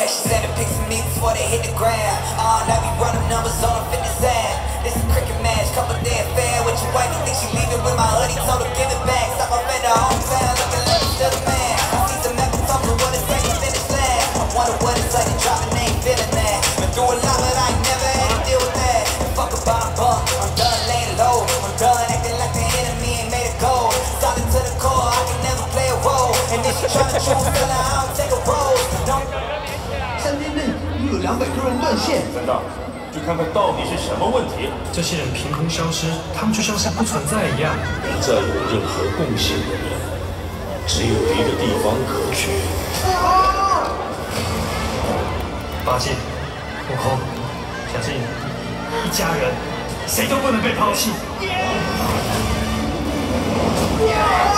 she sent a pics of me before they hit the ground. Now we run them numbers on a fitness app. This a cricket match, couple day affair with your wife. You think she leaving with my hoodie? Told her give it back. Stop up at the hometown, looking like a still the man. I see some epic talk of what it's like to finish last. I wonder what it's like to drop a name, feeling that. Been through a lot, but I ain't never had to deal with that. And fuck about a bump, I'm done laying low. I'm done acting like the enemy ain't made a goal. Solid to the core, I can never play a role. And if she tryna choose, tell her I don't take a role. Don't 3天内又有200多人断线。 三道，去看看到底是什么问题。 这些人凭空消失，他们就像是不存在一样。 不再有任何共性的人，只有一个地方可去。 八戒、悟空、小静，一家人，谁都不能被抛弃。